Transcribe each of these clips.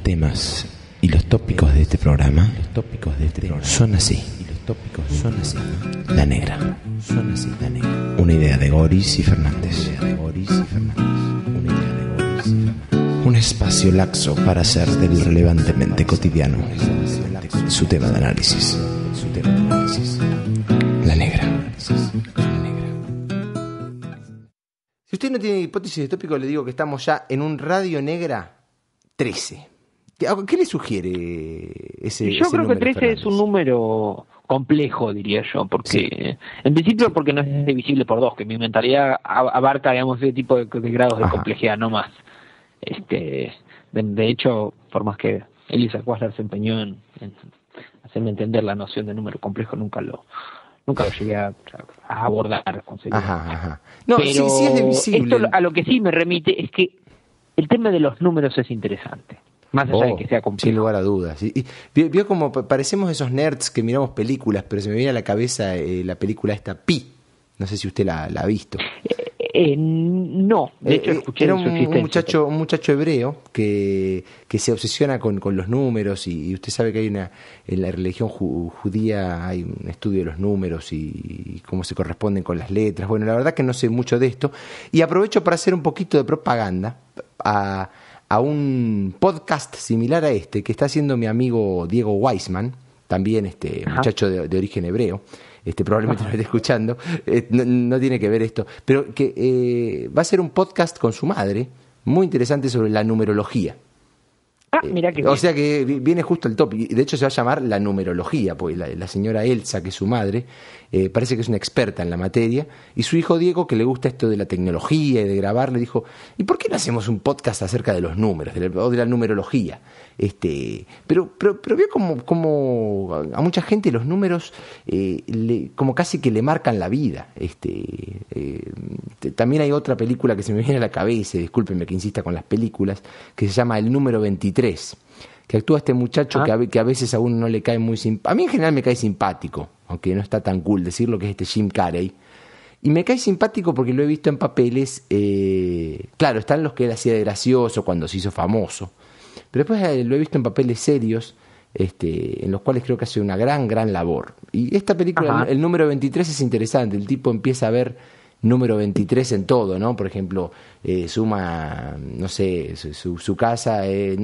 temas y los tópicos de este programa son así. La Negra. Una idea de Goris y Fernández. Un espacio laxo para hacer del irrelevantemente cotidiano su tema de análisis. La Negra. Si usted no tiene hipótesis de tópico, le digo que estamos ya en un Radio Negra 13. ¿Qué le sugiere ese Yo creo que número, 13 Fernández? es un número complejo, diría yo, porque en principio porque no es divisible por dos, que mi mentalidad abarca, digamos, ese tipo de grados de complejidad, no más. De hecho, por más que Elisa Quaslar se empeñó en hacerme entender la noción de número complejo, nunca lo llegué a abordar con seriedad. Ajá. No, pero sí es divisible. Esto a lo que sí me remite es que el tema de los números es interesante. Más allá de que sea complejo. Sin lugar a dudas. Y vio como parecemos esos nerds que miramos películas, pero se me viene a la cabeza la película esta Pi. No sé si usted la ha visto. No, de hecho escuché era su existencia. un muchacho hebreo que se obsesiona con los números y usted sabe que hay en la religión judía hay un estudio de los números y cómo se corresponden con las letras. Bueno, la verdad que no sé mucho de esto y aprovecho para hacer un poquito de propaganda a un podcast similar a este que está haciendo mi amigo Diego Weisman, también muchacho de origen hebreo. Probablemente lo esté escuchando, no tiene que ver esto, pero que va a ser un podcast con su madre, muy interesante sobre la numerología. Mira que o sea que viene justo el top, y de hecho se va a llamar la numerología, porque la señora Elsa, que es su madre, parece que es una experta en la materia, y su hijo Diego, que le gusta esto de la tecnología y de grabar, le dijo, ¿y por qué no hacemos un podcast acerca de los números, o de la numerología? Pero veo como a mucha gente los números como casi que le marcan la vida. También hay otra película que se me viene a la cabeza, discúlpenme que insista con las películas, que se llama El número 23, que actúa este muchacho que a veces a uno no le cae muy simpático. A mí en general me cae simpático, aunque no está tan cool decirlo, que es Jim Carrey. Y me cae simpático porque lo he visto en papeles, claro, están los que él hacía de gracioso cuando se hizo famoso, pero después lo he visto en papeles serios, en los cuales creo que hace una gran labor. Y esta película, el número 23, es interesante. El tipo empieza a ver número 23 en todo, ¿no? Por ejemplo, suma, no sé, su casa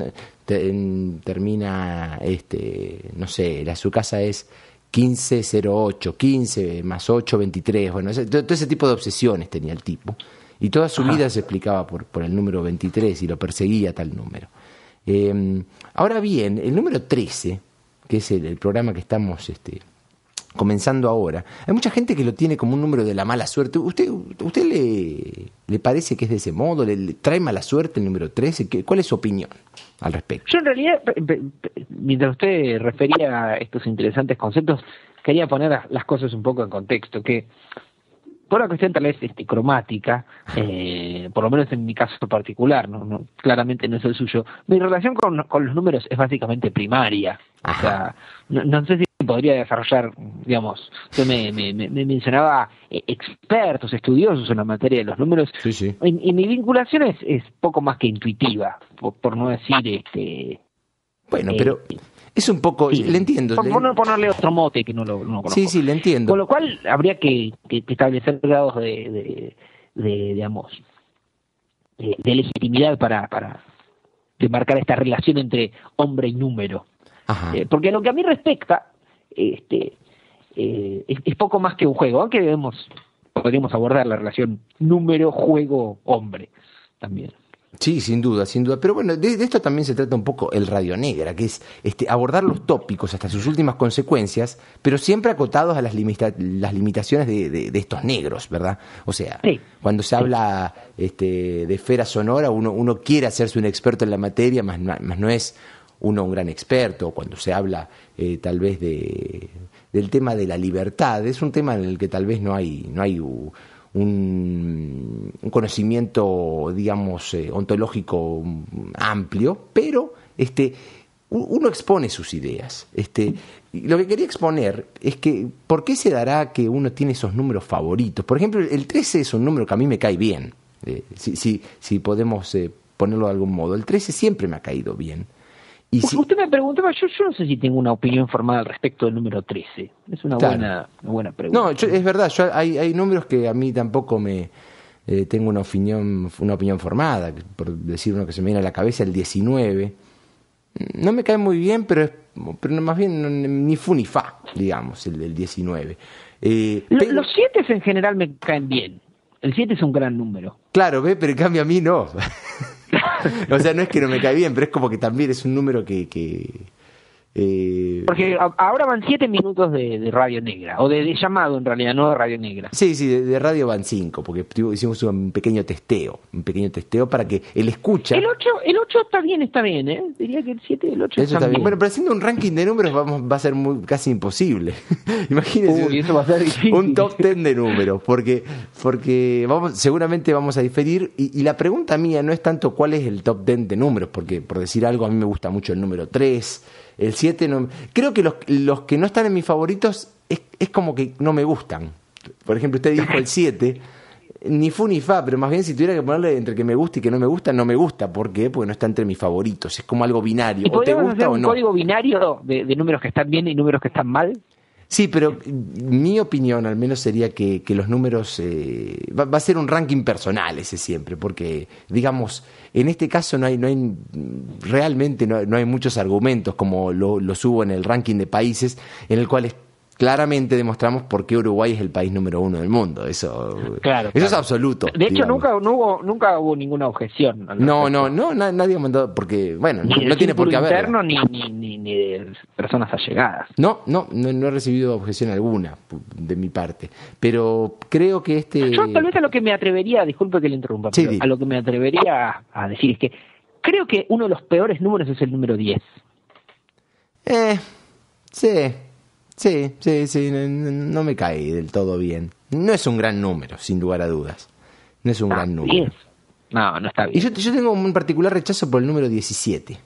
termina, no sé, su casa es 1508, 15 más 8, 23. Bueno, todo ese tipo de obsesiones tenía el tipo. Y toda su vida se explicaba por el número 23 y lo perseguía tal número. Ahora bien, el número 13, que es el programa que estamos comenzando ahora, hay mucha gente que lo tiene como un número de la mala suerte. ¿Usted le parece que es de ese modo? ¿Le trae mala suerte el número 13? ¿Cuál es su opinión al respecto? Yo en realidad, mientras usted refería a estos interesantes conceptos, quería poner las cosas un poco en contexto, que por una cuestión tal vez cromática, por lo menos en mi caso particular, no claramente no es el suyo, mi relación con los números es básicamente primaria. O sea, no sé si podría desarrollar, digamos, usted me mencionaba expertos, estudiosos en la materia de los números. Sí. Y mi vinculación es poco más que intuitiva, por no decir bueno, pero es un poco, sí, le entiendo. Por no ponerle otro mote que no lo conozco. Sí, le entiendo. Con lo cual habría que establecer grados de digamos, de legitimidad para demarcar esta relación entre hombre y número. Porque lo que a mí respecta, es poco más que un juego, aunque podríamos abordar la relación número, juego, hombre también. Sí, sin duda. Pero bueno, de esto también se trata un poco el Radio Negra, que es abordar los tópicos hasta sus últimas consecuencias, pero siempre acotados a las limitaciones de estos negros, ¿verdad? O sea, cuando se habla de esfera sonora, uno quiere hacerse un experto en la materia, más no es uno un gran experto. Cuando se habla tal vez del tema de la libertad, es un tema en el que tal vez no hay un conocimiento, digamos, ontológico amplio, pero uno expone sus ideas. Lo que quería exponer es que ¿por qué se dará que uno tiene esos números favoritos? Por ejemplo, el 13 es un número que a mí me cae bien, si podemos ponerlo de algún modo. El 13 siempre me ha caído bien. Y si, Usted me preguntaba, yo no sé si tengo una opinión formada al respecto del número 13. Es una buena pregunta. no, es verdad, hay números que a mí tampoco me tengo una opinión formada, por decir uno que se me viene a la cabeza, el 19. No me cae muy bien, pero más bien ni fu ni fa, digamos, el 19. Los 7 en general me caen bien. El 7 es un gran número. Claro, pero en cambio a mí no. O sea, no es que no me cae bien, pero es como que también es un número que porque ahora van 7 minutos de radio negra, o de llamado en realidad, no de radio negra. Sí, de radio van 5, porque hicimos un pequeño testeo para que el escucha... El 8 está bien, ¿eh? Diría que el 7 y el 8 está bien. Bueno, pero haciendo un ranking de números va a ser casi imposible. Imagínense eso va a ser difícil. Un top 10 de números, porque seguramente vamos a diferir, y la pregunta mía no es tanto cuál es el top 10 de números, porque por decir algo, a mí me gusta mucho el número 3, el 7 no, creo que los que no están en mis favoritos es como que no me gustan. Por ejemplo, usted dijo el 7, ni fu ni fa, pero más bien si tuviera que ponerle entre que me gusta y que no me gusta. ¿Por qué? Porque no está entre mis favoritos. Es como algo binario. ¿Y o te gusta hacer o un no. código binario de números que están bien y números que están mal? Sí, pero mi opinión al menos sería que los números va a ser un ranking personal ese siempre, porque digamos en este caso realmente no hay muchos argumentos como los hubo en el ranking de países, en el cual claramente demostramos por qué Uruguay es el país número 1 del mundo. Eso es absoluto. De hecho, nunca hubo ninguna objeción. Nadie ha mandado, porque, bueno, ni no tiene por qué haber. Interno, ni de personas allegadas. No he recibido objeción alguna de mi parte. Pero creo que Yo tal vez a lo que me atrevería, disculpe que le interrumpa, sí, pero a lo que me atrevería a decir es que creo que uno de los peores números es el número 10. Sí, no me cae del todo bien. No es un gran número, sin lugar a dudas. No es un gran número. 10. No está bien. Y yo tengo un particular rechazo por el número 17.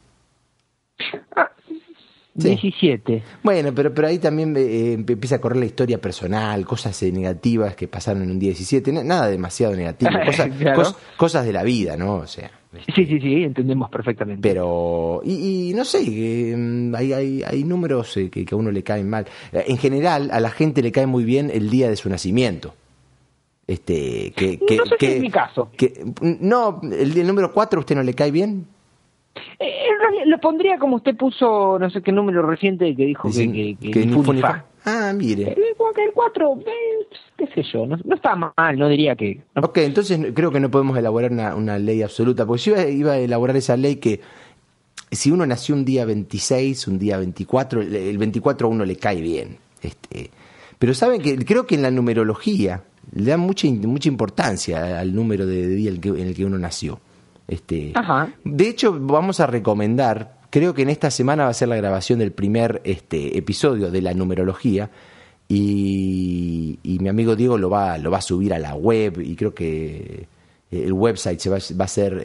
17. Bueno, pero ahí también empieza a correr la historia personal, cosas negativas que pasaron en un día 17, nada demasiado negativo, cosas de la vida, ¿no? O sea. Sí, entendemos perfectamente. Pero, y no sé, hay números que a uno le caen mal. En general, a la gente le cae muy bien el día de su nacimiento. No sé si es mi caso. No, el número 4 ¿a usted no le cae bien? Lo pondría como usted puso, no sé qué número reciente que dijo que ni fu ni fa. Ah, mire. El 4, qué sé yo, no está mal, no diría que... No. Ok, entonces creo que no podemos elaborar una ley absoluta, porque yo iba a elaborar esa ley que si uno nació un día 26, un día 24, el 24 a uno le cae bien. Pero saben que creo que en la numerología le dan mucha importancia al número de día en el que uno nació. Ajá. De hecho, vamos a recomendar, creo que en esta semana va a ser la grabación del primer episodio de la numerología, y mi amigo Diego lo va a subir a la web, y creo que el website va a ser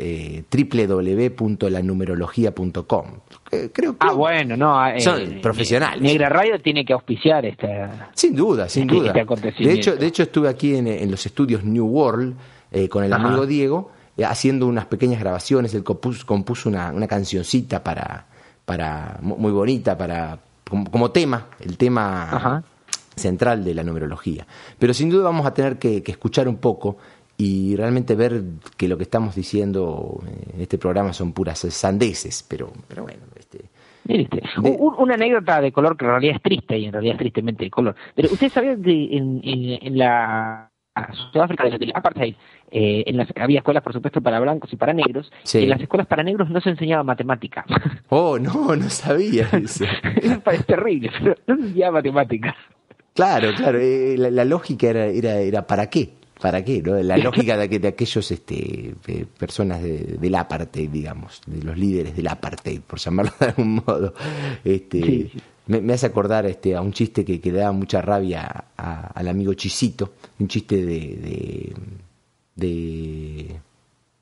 www.lanumerología.com. Creo que son profesionales. Negra Radio tiene que auspiciar esta... Sin duda. Este acontecimiento. De hecho estuve aquí en los estudios New World con el amigo Diego, haciendo unas pequeñas grabaciones. Él compuso una cancioncita muy bonita como tema, el tema central de la numerología. Pero sin duda vamos a tener que escuchar un poco y realmente ver que lo que estamos diciendo en este programa son puras sandeces, pero bueno. Una anécdota de color que en realidad es triste, y en realidad es tristemente de color. Pero usted sabía que en la Sudáfrica del apartheid, había escuelas, por supuesto, para blancos y para negros, sí. Y en las escuelas para negros no se enseñaba matemática. Oh, no sabía eso. Es terrible, pero no se enseñaba matemática. Claro, la lógica era ¿para qué? ¿Para qué? ¿No? La lógica de aquellos personas del apartheid, digamos, de los líderes del apartheid, por llamarlo de algún modo. Sí. Me hace acordar a un chiste que le daba mucha rabia al amigo Chisito, un chiste de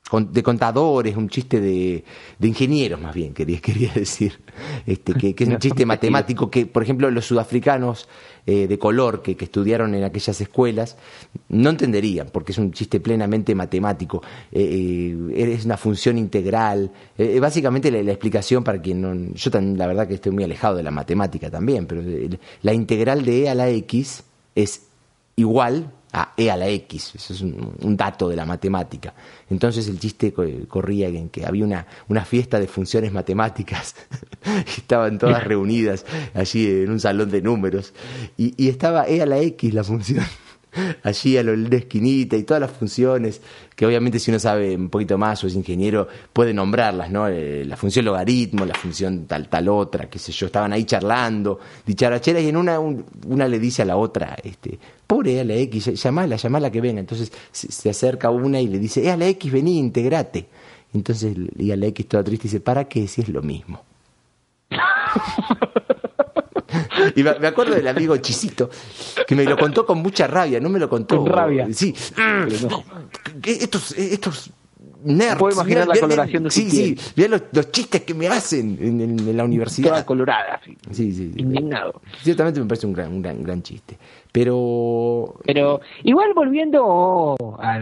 de contadores, un chiste de ingenieros más bien, quería decir, que es un chiste matemático que, por ejemplo, los sudafricanos de color que estudiaron en aquellas escuelas no entenderían, porque es un chiste plenamente matemático, es una función integral, básicamente la explicación para quien no, yo también la verdad que estoy muy alejado de la matemática también, pero la integral de e a la x es igual a e a la x, eso es un dato de la matemática. Entonces el chiste corría en que había una fiesta de funciones matemáticas y estaban todas reunidas allí en un salón de números y estaba e a la x, la función, allí a la esquinita y todas las funciones que obviamente si uno sabe un poquito más o es ingeniero puede nombrarlas, ¿no? La función logaritmo, la función tal otra, qué sé yo, estaban ahí charlando, dicharacheras, y en una le dice a la otra, pobre a la X, llamala que venga. Entonces se acerca una y le dice, a la X, vení, integrate. Entonces y a la X toda triste dice, ¿para qué si es lo mismo? Y me acuerdo del amigo Chisito, que me lo contó con mucha rabia, no me lo contó. Con rabia. Sí. Estos nerds. Puedo imaginar la coloración de su piel. Sí, mirá los chistes que me hacen en la universidad. Toda colorada, sí. Indignado. Ciertamente me parece un gran chiste. Pero igual volviendo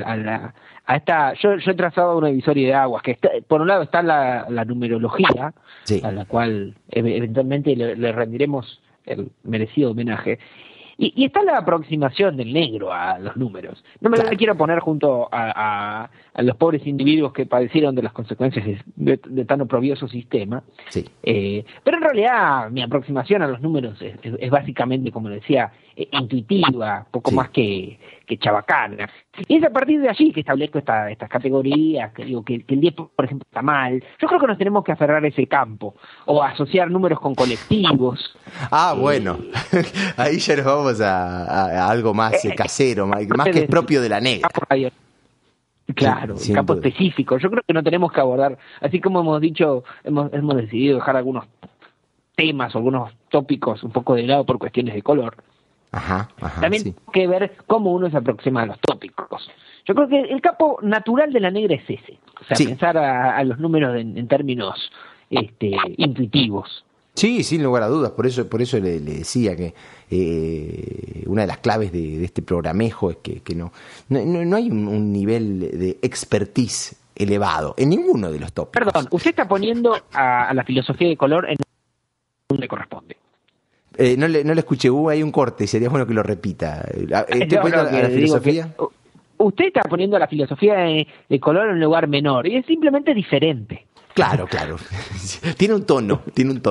a esta, yo he trazado una divisoria de aguas, que está, por un lado está la numerología, sí, a la cual eventualmente le rendiremos el merecido homenaje, y está la aproximación del negro a los números. No me quiero poner junto a los pobres individuos que padecieron de las consecuencias de tan oprobioso sistema, sí. Pero en realidad mi aproximación a los números es básicamente, como decía, intuitiva, poco más que chabacana. Y es a partir de allí que establezco estas categorías, que digo que el 10, por ejemplo, está mal. Yo creo que nos tenemos que aferrar a ese campo, o asociar números con colectivos. Bueno, ahí ya nos vamos a algo más casero, más que es propio de la negra. Claro, sí, un campo duda. específico. Yo creo que no tenemos que abordar, así como hemos dicho, hemos decidido dejar algunos temas o algunos tópicos un poco de lado por cuestiones de color. Ajá, también sí. hay que ver cómo uno se aproxima a los tópicos. Yo creo que el campo natural de la negra es ese, o sea, pensar a los números en términos intuitivos. Sí, sin lugar a dudas, por eso le decía que una de las claves de este programejo es que no hay un nivel de expertise elevado en ninguno de los tópicos. Perdón, usted está poniendo a la filosofía de color en donde corresponde. No le escuché, hay un corte, sería bueno que lo repita. ¿Estoy poniendo a la filosofía? Usted está poniendo a la filosofía de color en un lugar menor, y es simplemente diferente. Claro. Tiene un tono.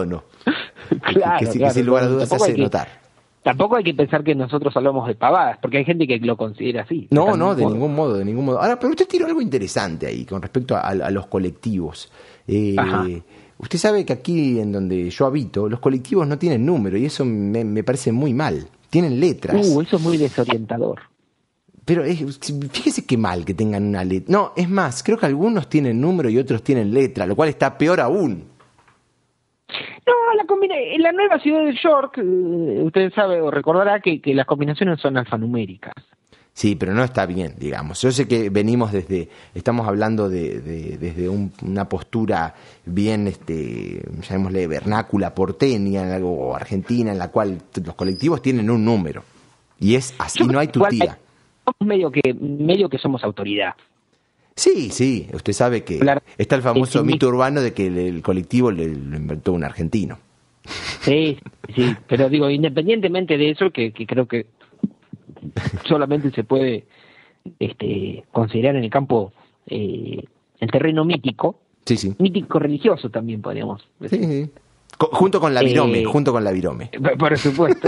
Claro, que sin lugar a dudas se hace notar. Tampoco hay que pensar que nosotros hablamos de pavadas, porque hay gente que lo considera así. No, de ningún modo. Ahora, pero usted tiró algo interesante ahí con respecto a los colectivos. Usted sabe que aquí en donde yo habito, los colectivos no tienen número y eso me parece muy mal. Tienen letras. Eso es muy desorientador. Pero fíjese qué mal que tengan una letra. No, es más, creo que algunos tienen número y otros tienen letra, lo cual está peor aún. No, en la nueva ciudad de York, usted sabe o recordará que las combinaciones son alfanuméricas. Sí, pero no está bien, digamos. Yo sé que estamos hablando desde una postura bien, llamémosle vernácula, porteña o argentina, en la cual los colectivos tienen un número. Y es así, no hay tutía. Somos medio que somos autoridad. Sí, usted sabe que está el famoso mito urbano de que el colectivo lo inventó un argentino. Sí, pero digo, independientemente de eso, que creo que solamente se puede considerar en el campo, el terreno mítico, mítico religioso también podríamos decir. Sí. Junto con la virome, Por supuesto.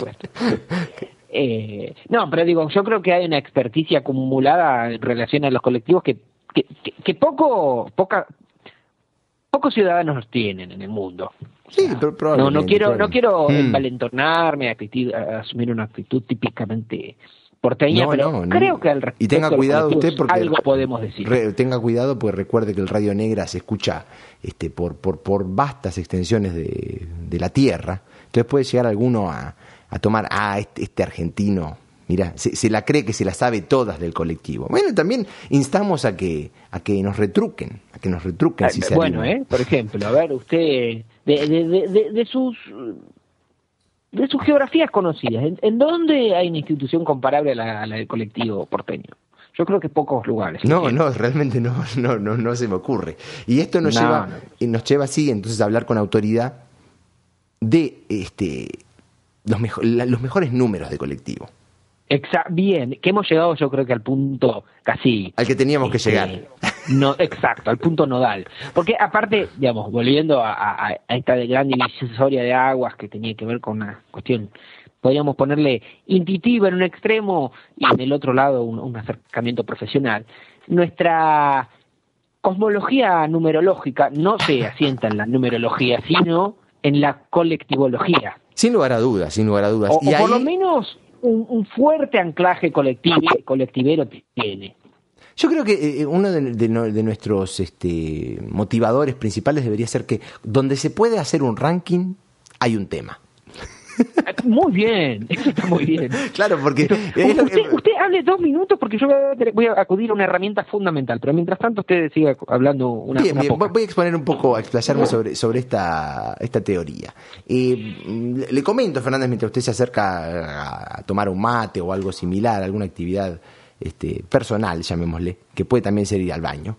No, pero digo, yo creo que hay una experticia acumulada en relación a los colectivos que pocos ciudadanos tienen en el mundo. Sí, pero probablemente. No quiero envalentonarme a asumir una actitud típicamente porteña, pero creo que al respecto y tenga cuidado usted porque algo podemos decir. Tenga cuidado porque recuerde que el Radio Negra se escucha por vastas extensiones de la tierra. Entonces puede llegar alguno a tomar este argentino Mirá, se la cree que se la sabe todas del colectivo. Bueno, también instamos a que nos retruquen, si se bueno, animan. por ejemplo, a ver, usted, de sus geografías conocidas, ¿en dónde hay una institución comparable a la del colectivo porteño? Yo creo que pocos lugares. No, realmente no se me ocurre. Y esto nos lleva así, entonces, a hablar con autoridad de los mejores números de colectivo. Bien, que hemos llegado yo creo que al punto casi... Al que teníamos que llegar. No, exacto, al punto nodal. Porque aparte, digamos, volviendo a esta gran divisoria de aguas que tenía que ver con una cuestión, podríamos ponerle intuitiva en un extremo y en el otro lado un acercamiento profesional. Nuestra cosmología numerológica no se asienta en la numerología, sino en la colectivología. Sin lugar a dudas. O por lo menos un fuerte anclaje colectivero tiene. Yo creo que uno de nuestros motivadores principales debería ser que donde se puede hacer un ranking hay un tema. Muy bien, eso está muy bien. Claro, porque... Usted hable 2 minutos porque yo voy a acudir a una herramienta fundamental, pero mientras tanto usted siga hablando una poca. Voy a exponer un poco, a explayarme sobre esta teoría. Le comento, Fernández, mientras usted se acerca a tomar un mate o algo similar, alguna actividad personal, llamémosle, que puede también ser ir al baño.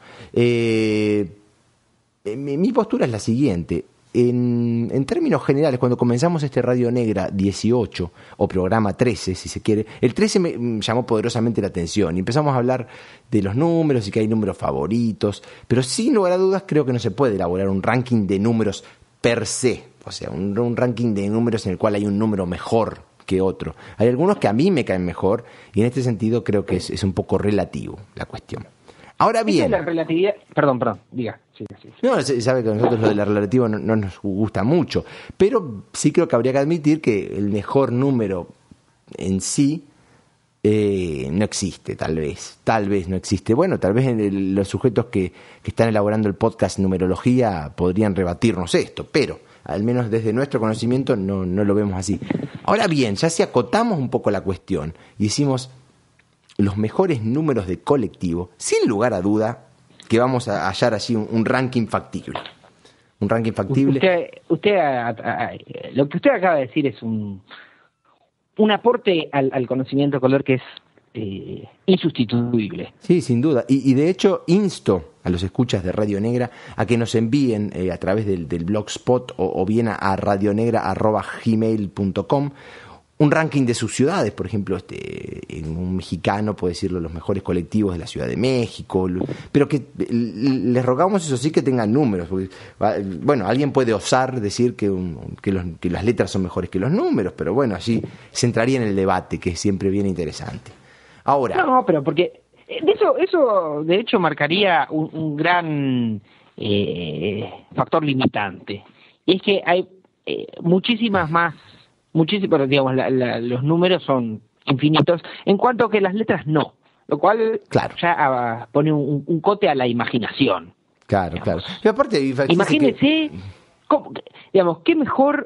Mi postura es la siguiente. En términos generales, cuando comenzamos Radio Negra 18, o programa 13, si se quiere, el 13 me llamó poderosamente la atención y empezamos a hablar de los números y que hay números favoritos, pero sin lugar a dudas creo que no se puede elaborar un ranking de números per se, o sea, un ranking de números en el cual hay un número mejor que otro. Hay algunos que a mí me caen mejor y en este sentido creo que es un poco relativo la cuestión. Ahora bien... La relatividad... Perdón, diga. Sí. No, se sabe que a nosotros lo de la relativa no nos gusta mucho, pero sí creo que habría que admitir que el mejor número en sí no existe, tal vez no existe. Bueno, tal vez los sujetos que están elaborando el podcast Numerología podrían rebatirnos esto, pero al menos desde nuestro conocimiento no lo vemos así. Ahora bien, ya si acotamos un poco la cuestión y decimos los mejores números de colectivo, sin lugar a duda que vamos a hallar allí un ranking factible. Un ranking factible. Lo que usted acaba de decir es un aporte al conocimiento color que es insustituible. Sí, sin duda. Y de hecho insto a los escuchas de Radio Negra a que nos envíen a través del blogspot o bien a radionegra@gmail.com un ranking de sus ciudades, por ejemplo, en un mexicano puede decirlo, los mejores colectivos de la Ciudad de México, pero que les rogamos eso sí que tengan números, porque, bueno, alguien puede osar decir que las letras son mejores que los números, pero bueno, allí se entraría en el debate, que es siempre bien interesante. Ahora... No, pero porque eso de hecho marcaría un gran factor limitante, y es que hay muchísimos, digamos, los números son infinitos, en cuanto que las letras no, lo cual claro, ya pone un cote a la imaginación. Claro, digamos. Claro. Y aparte, imagínese, digamos, qué mejor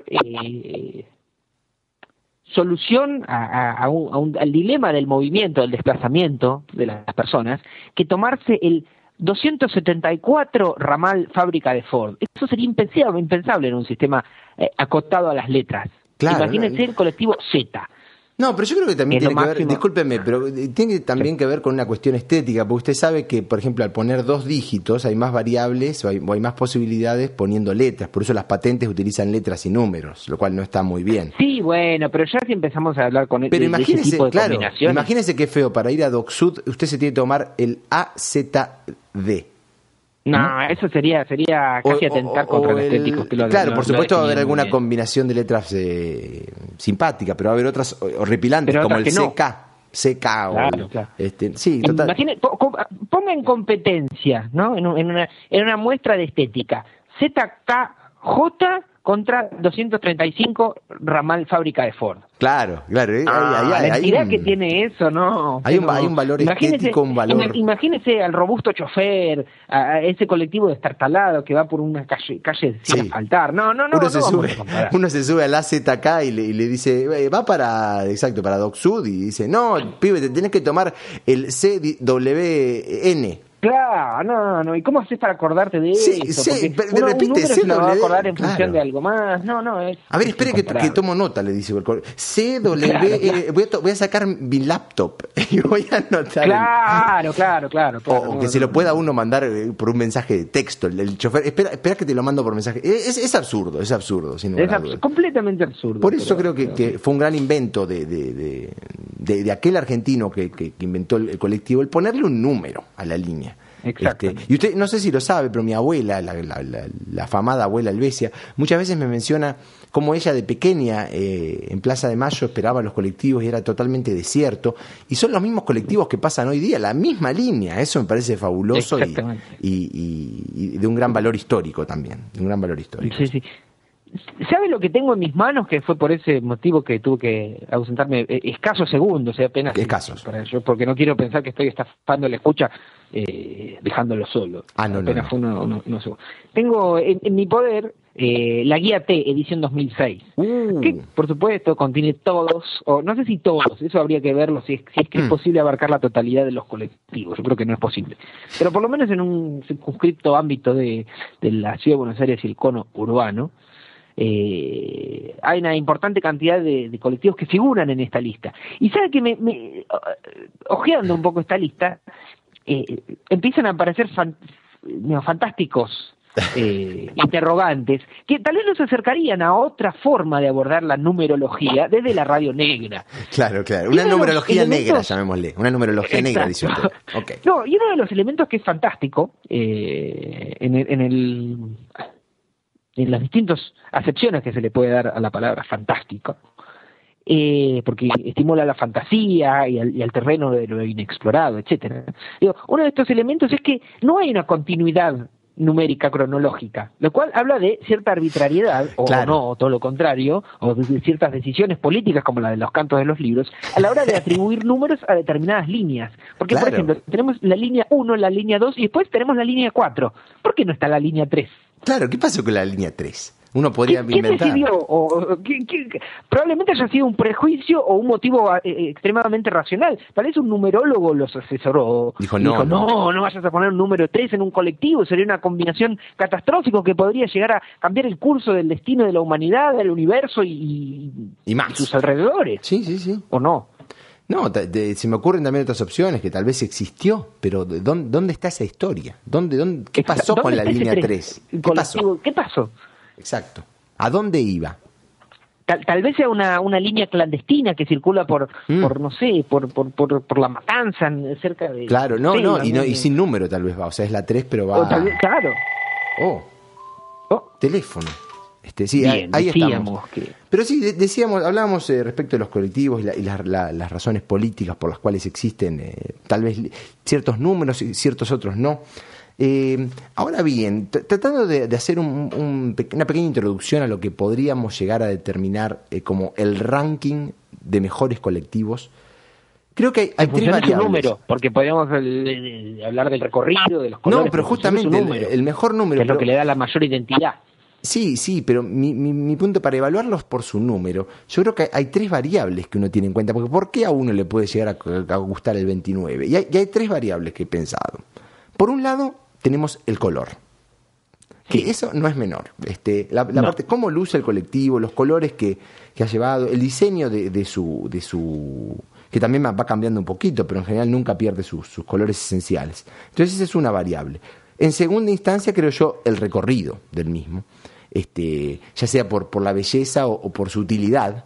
solución al dilema del movimiento, del desplazamiento de las personas, que tomarse el 274 ramal fábrica de Ford. Eso sería impensable en un sistema acotado a las letras. Claro, imagínense el colectivo Z. No, pero yo creo que también tiene que ver, discúlpeme, pero tiene también que ver con una cuestión estética, porque usted sabe que, por ejemplo, al poner 2 dígitos hay más variables o hay más posibilidades poniendo letras, por eso las patentes utilizan letras y números, lo cual no está muy bien. Sí, bueno, pero ya si empezamos a hablar con pero de ese tipo de claro, combinaciones... imagínese qué feo, para ir a DocSud usted se tiene que tomar el AZD. No, eso sería casi atentar contra el estético. Claro, por supuesto va a haber alguna combinación de letras simpática, pero va a haber otras horripilantes, pero como el CK. Claro. Sí, total. Ponga en competencia, ¿no? En una muestra de estética, ZKJ contra 235 ramal fábrica de Ford. Claro. La entidad que tiene eso, ¿no? Hay un valor estético, un valor... Imagínese al robusto chofer, a ese colectivo destartalado que va por una calle sin asfaltar. No. Uno se sube al AZK y le dice, va para Dock Sud, y dice, no, pibe, te tenés que tomar el CWN. Claro, no. ¿Y cómo haces para acordarte de eso? Sí, porque repite, un número se lo va a acordar en claro. función de algo más. No, es... A ver, espere que tomo nota, le dice. Voy a sacar mi laptop y voy a anotar. Claro. O que se lo pueda uno mandar por un mensaje de texto. El chofer, espera que te lo mando por mensaje. Es absurdo, sin lugar a dudas. Completamente absurdo. Por eso creo que fue un gran invento de aquel argentino que inventó el colectivo, el ponerle un número a la línea. Y usted, no sé si lo sabe, pero mi abuela, la afamada abuela Helvecia, muchas veces me menciona cómo ella de pequeña en Plaza de Mayo esperaba los colectivos y era totalmente desierto, y son los mismos colectivos que pasan hoy día, la misma línea. Eso me parece fabuloso y de un gran valor histórico también, Sí. ¿Sabe lo que tengo en mis manos? Que fue por ese motivo que tuve que ausentarme escasos segundos, apenas. Escasos. Porque no quiero pensar que estoy estafando la escucha dejándolo solo. Apenas fue unos segundos. Tengo en mi poder la guía T, edición 2006, que por supuesto contiene todos, o no sé si todos, eso habría que verlo, si es que es posible abarcar la totalidad de los colectivos. Yo creo que no es posible. Pero por lo menos en un circunscripto ámbito de la ciudad de Buenos Aires y el cono urbano, hay una importante cantidad de colectivos que figuran en esta lista. Y sabe que ojeando un poco esta lista, empiezan a aparecer fantásticos interrogantes que tal vez nos acercarían a otra forma de abordar la numerología desde la radio negra. Claro. Una numerología negra, llamémosle. Una numerología negra, dice usted. Okay. No, y uno de los elementos que es fantástico en las distintas acepciones que se le puede dar a la palabra fantástico, porque estimula la fantasía y al terreno de lo inexplorado, etcétera. Uno de estos elementos es que no hay una continuidad numérica cronológica, lo cual habla de cierta arbitrariedad, o no, o todo lo contrario, o de ciertas decisiones políticas como la de los cantos de los libros, a la hora de atribuir números a determinadas líneas. Porque, por ejemplo, tenemos la línea 1, la línea 2, y después tenemos la línea 4. ¿Por qué no está la línea 3? Claro, ¿qué pasó con la línea 3? Uno podría inventar. ¿Quién decidió? Probablemente haya sido un prejuicio o un motivo extremadamente racional. Tal vez un numerólogo los asesoró. Dijo, no vayas a poner un número 3 en un colectivo. Sería una combinación catastrófica que podría llegar a cambiar el curso del destino de la humanidad, del universo y sus alrededores. Sí. ¿O no? No, se me ocurren también otras opciones, que tal vez existió, pero ¿dónde está esa historia? ¿Qué pasó con la línea 3? ¿Qué pasó? Exacto. ¿A dónde iba? Tal vez sea una línea clandestina que circula por no sé, por La Matanza, cerca de... Claro, y sin número tal vez va, o sea, es la 3, pero va... Claro. Teléfono. Sí, bien, ahí estamos. Pero sí, hablábamos respecto de los colectivos y las razones políticas por las cuales existen tal vez ciertos números y ciertos otros no. Ahora bien, tratando de hacer una pequeña introducción a lo que podríamos llegar a determinar como el ranking de mejores colectivos, creo que hay tres variables. Número, porque podríamos hablar del recorrido, de los colores. No, pero justamente el mejor número, que es lo que le da la mayor identidad. Sí, pero mi punto para evaluarlos por su número, yo creo que hay tres variables que uno tiene en cuenta, porque ¿por qué a uno le puede llegar a gustar el 29? Y hay tres variables que he pensado. Por un lado, tenemos el color, que eso no es menor. La parte, cómo luce el colectivo, los colores que ha llevado, el diseño de su que también va cambiando un poquito, pero en general nunca pierde sus colores esenciales. Entonces esa es una variable. En segunda instancia, creo yo, el recorrido del mismo, ya sea por la belleza o por su utilidad.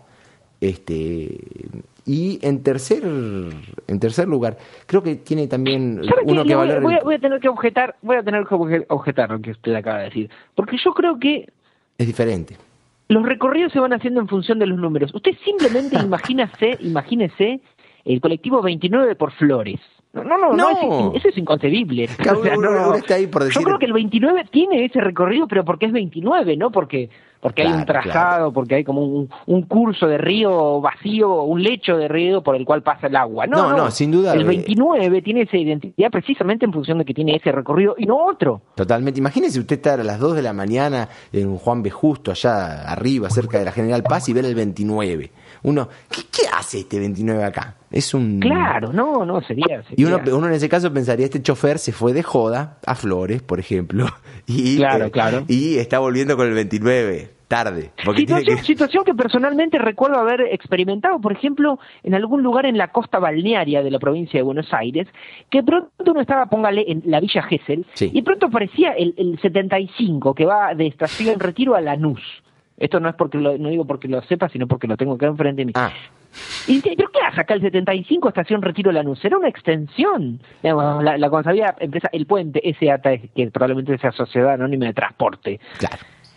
Y en tercer lugar, creo que tiene también uno que valorar. Voy a tener que objetar lo que usted acaba de decir, porque yo creo que es diferente. Los recorridos se van haciendo en función de los números. Usted simplemente imagínese el colectivo 29 por Flores. No, eso es inconcebible. Está ahí por decir... Yo creo que el 29 tiene ese recorrido, pero porque es 29, no porque porque hay un trazado, porque hay como un curso de río vacío, un lecho de río por el cual pasa el agua. No, sin duda. El 29 tiene esa identidad precisamente en función de que tiene ese recorrido y no otro. Totalmente. Imagínese usted estar a las 2 de la mañana en Juan B. Justo, allá arriba, cerca de la General Paz, y ver el 29. Uno, ¿qué hace este 29 acá? Es un... Claro, no, sería... Y uno en ese caso pensaría, este chofer se fue de joda a Flores, por ejemplo, y, claro. y está volviendo con el 29, tarde. Situación que personalmente recuerdo haber experimentado, por ejemplo, en algún lugar en la costa balnearia de la provincia de Buenos Aires, que pronto uno estaba, póngale, en la Villa Gesell, y pronto aparecía el 75, que va de Estación Retiro a Lanús. Esto no es no digo porque lo sepa, sino porque lo tengo acá enfrente de mí. Y dice, ¿pero qué hace acá el 75 Estación Retiro Lanús? Era una extensión. Digamos, la consabida empresa El Puente S.A.T., que probablemente sea Sociedad Anónima de Transporte. Claro.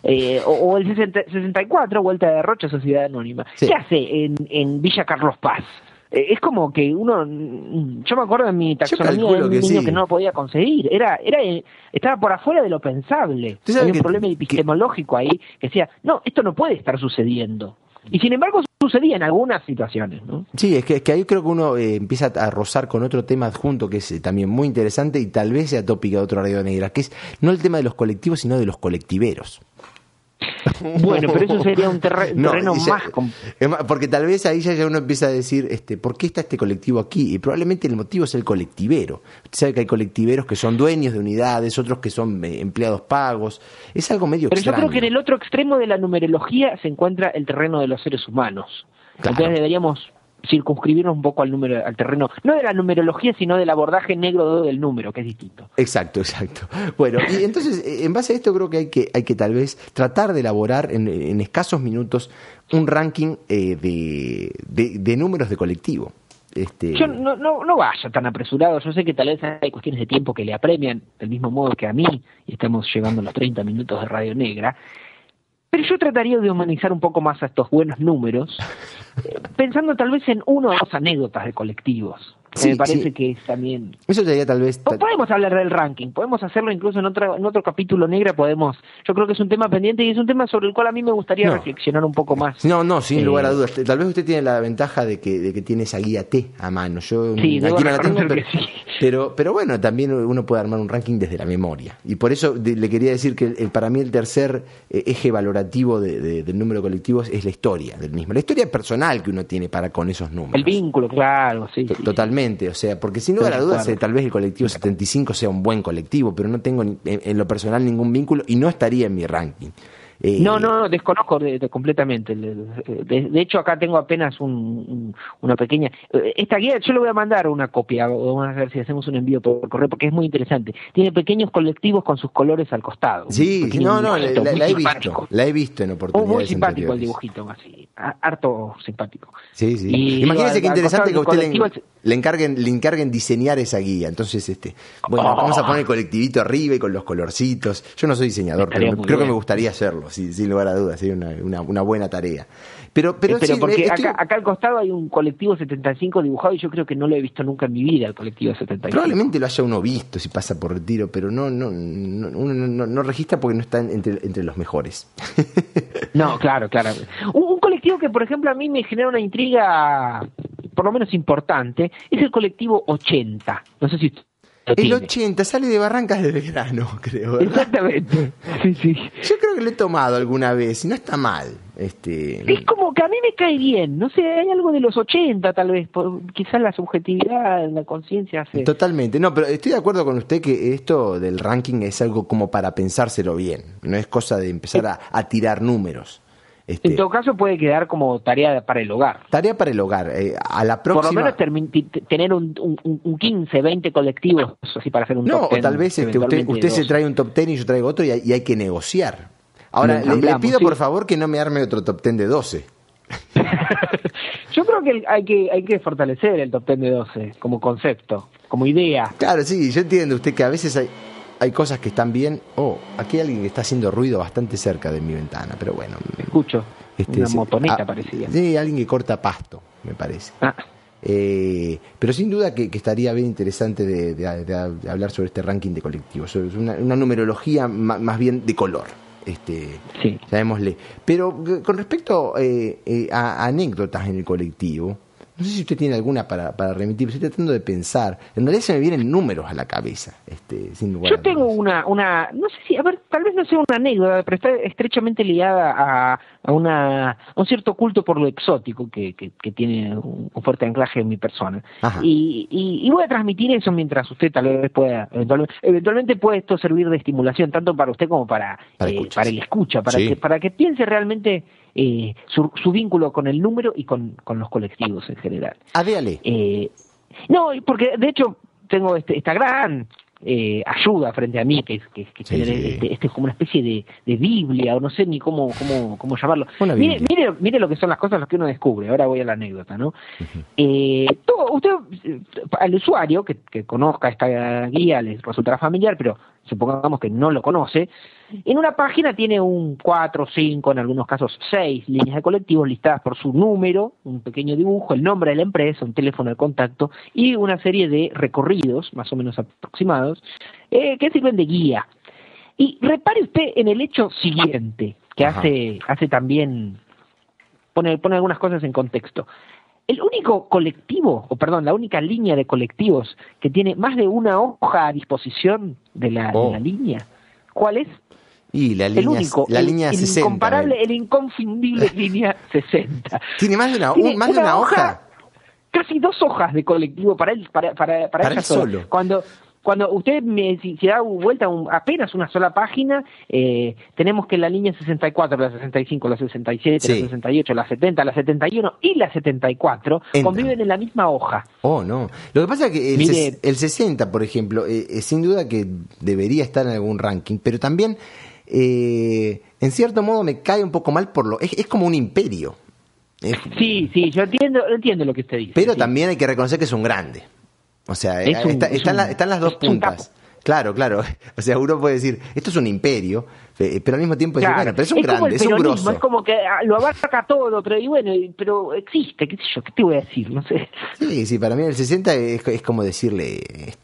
O el 64, Vuelta de Rocha, Sociedad Anónima. Sí. ¿Qué hace en Villa Carlos Paz? Es como que yo me acuerdo de mi taxonomía de un niño que no lo podía conseguir, estaba por afuera de lo pensable. Hay un problema epistemológico ahí que decía, no, esto no puede estar sucediendo. Y sin embargo sucedía en algunas situaciones, ¿no? Sí, es que ahí creo que uno empieza a rozar con otro tema adjunto que es también muy interesante y tal vez sea tópica de otro Radio Negra, que es no el tema de los colectivos, sino de los colectiveros. Bueno, pero eso sería un terreno más... Porque tal vez ahí ya uno empieza a decir, ¿por qué está este colectivo aquí? Y probablemente el motivo es el colectivero. Usted sabe que hay colectiveros que son dueños de unidades, otros que son empleados pagos. Es algo medio extraño. Pero yo creo que en el otro extremo de la numerología se encuentra el terreno de los seres humanos. Claro. Entonces deberíamos circunscribirnos un poco al terreno, no de la numerología, sino del abordaje negro del número, que es distinto. Exacto. Bueno, y entonces, en base a esto creo que hay que tal vez tratar de elaborar en escasos minutos un ranking de números de colectivo. Yo no vaya tan apresurado. Yo sé que tal vez hay cuestiones de tiempo que le apremian, del mismo modo que a mí, y estamos llegando a los 30 minutos de Radio Negra. Pero yo trataría de humanizar un poco más a estos buenos números, pensando tal vez en una o dos anécdotas de colectivos. Sí, me parece que es también... Eso sería tal vez... Podemos hablar del ranking, podemos hacerlo incluso en otro capítulo Negra, yo creo que es un tema pendiente y es un tema sobre el cual a mí me gustaría reflexionar un poco más. No, sin lugar a dudas. Tal vez usted tiene la ventaja de que tiene esa guía T a mano. Yo sí, aquí no la tengo, sí. pero bueno, también uno puede armar un ranking desde la memoria. Y por eso le quería decir que para mí el tercer eje valorativo del número de colectivos es la historia del mismo. La historia personal que uno tiene para con esos números. El vínculo, claro, sí. Totalmente. O sea, porque sin lugar a dudas tal vez el colectivo 75 sea un buen colectivo, pero no tengo en lo personal ningún vínculo y no estaría en mi ranking. No, desconozco completamente. De hecho, acá tengo apenas una pequeña... Esta guía, yo le voy a mandar una copia, vamos a ver si hacemos un envío por correo, porque es muy interesante. Tiene pequeños colectivos con sus colores al costado. Sí, la he visto en oportunidades muy simpático anteriores. El dibujito, así, harto simpático. Sí. Imagínese qué interesante que a usted le encarguen diseñar esa guía. Entonces, vamos a poner el colectivito arriba y con los colorcitos. Yo no soy diseñador, pero creo que me gustaría hacerlo. Sin lugar a dudas, sería una buena tarea. Pero sí, porque acá al costado hay un colectivo 75 dibujado y yo creo que no lo he visto nunca en mi vida, el colectivo 75. Probablemente lo haya uno visto si pasa por Retiro, pero uno no registra porque no está entre los mejores. No, claro. Un colectivo que, por ejemplo, a mí me genera una intriga por lo menos importante es el colectivo 80. No sé si... El 80 sale de Barrancas de Belgrano, creo, ¿verdad? Exactamente. Sí. Yo creo que lo he tomado alguna vez y no está mal. Es como que a mí me cae bien. No sé, hay algo de los 80 tal vez. Quizás la subjetividad, la conciencia hace... Totalmente. No, pero estoy de acuerdo con usted que esto del ranking es algo como para pensárselo bien. No es cosa de empezar a tirar números. En todo caso puede quedar como tarea para el hogar. Tarea para el hogar. A la próxima... Por lo menos tener un 15, 20 colectivos así para hacer un top 10. O tal vez usted se trae un top 10 y yo traigo otro y hay que negociar. Ahora, le pido por favor que no me arme otro top 10 de 12. Yo creo que hay que fortalecer el top 10 de 12 como concepto, como idea. Claro, sí, yo entiendo usted que a veces hay cosas que están bien. Aquí hay alguien que está haciendo ruido bastante cerca de mi ventana, pero bueno. Escucho, una motoneta parecía. Sí, alguien que corta pasto, me parece. Pero sin duda que estaría bien interesante de hablar sobre este ranking de colectivos, sobre una numerología más bien de color. Sí. llamémosle. Pero con respecto a anécdotas en el colectivo, no sé si usted tiene alguna para remitir, estoy tratando de pensar. En realidad se me vienen números a la cabeza, sin lugar a dudas. Yo tengo una, no sé si, a ver, tal vez no sea una anécdota, pero está estrechamente ligada a un cierto culto por lo exótico que tiene un fuerte anclaje en mi persona. Y voy a transmitir eso mientras usted tal vez pueda, eventualmente puede esto servir de estimulación, tanto para usted como para el escucha, para que piense realmente su vínculo con el número y con los colectivos en general. Adéale. No, porque de hecho tengo esta gran ayuda frente a mí, que es como una especie de Biblia, o no sé ni cómo llamarlo. Mire lo que son las cosas, lo que uno descubre. Ahora voy a la anécdota, ¿no? Usted, al usuario que conozca esta guía, les resultará familiar, pero supongamos que no lo conoce. En una página tiene 4, 5, en algunos casos 6 líneas de colectivos listadas por su número, un pequeño dibujo, el nombre de la empresa, un teléfono de contacto y una serie de recorridos más o menos aproximados que sirven de guía. Y repare usted en el hecho siguiente, que hace también, pone algunas cosas en contexto. El único colectivo, la única línea de colectivos que tiene más de una hoja a disposición de la línea, ¿cuál es? Y la línea, línea 60. El incomparable, el inconfundible línea 60. ¿Tiene más de una hoja? Casi 2 hojas de colectivo para él solo. Cuando usted si da vuelta apenas una sola página, tenemos que la línea 64, la 65, la 67, la 68, la 70, la 71 y la 74 conviven en la misma hoja. Oh, no. Lo que pasa es que el 60, por ejemplo, sin duda que debería estar en algún ranking, pero también, en cierto modo, me cae un poco mal es como un imperio. Sí, yo entiendo lo que usted dice. Pero también hay que reconocer que es un grande. O sea, están las dos puntas. Claro. O sea, uno puede decir, esto es un imperio, pero al mismo tiempo decir, bueno, pero es un grande, es un grosso. Es como que lo abarca todo, pero existe, qué sé yo, ¿qué te voy a decir? No sé. Sí, para mí el 60 es como decirle,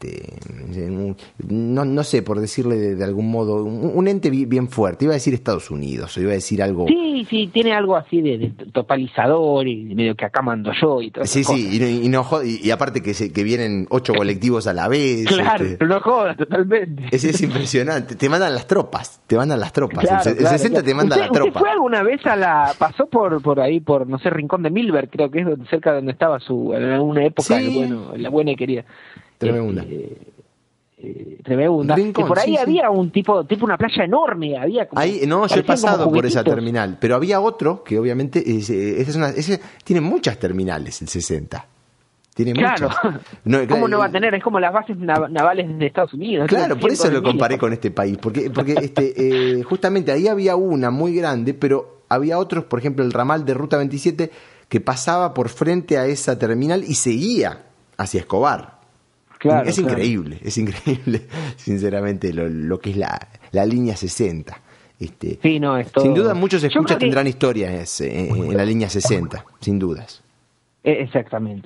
no sé, por decirle de algún modo, un ente bien fuerte. Iba a decir Estados Unidos, o iba a decir algo... Sí, tiene algo así de totalizador y medio que acá mando yo y todo eso. Sí, y aparte que vienen 8 colectivos a la vez. Claro, no jodas, totalmente. Es impresionante. Te mandan las tropas. Claro, el 60 te manda la tropa. ¿Usted fue alguna vez pasó por ahí, por, no sé, Rincón de Milberg, creo que es cerca de donde estaba en una época, la buena y querida. Tremenda. Tremenda. Rincón, que por ahí había un tipo una playa enorme, había como... yo he pasado por esa terminal, pero había otro que obviamente ese tiene muchas terminales, el 60. Tiene muchas. ¿Cómo no va a tener? Es como las bases navales de Estados Unidos. Claro, por eso lo comparé con este país, porque justamente ahí había una muy grande, pero había otros, por ejemplo, el ramal de Ruta 27 que pasaba por frente a esa terminal y seguía hacia Escobar. Claro, es increíble, sinceramente, lo que es la línea 60. Sin duda muchos escuchas tendrán historias en la línea 60, sin dudas. Exactamente,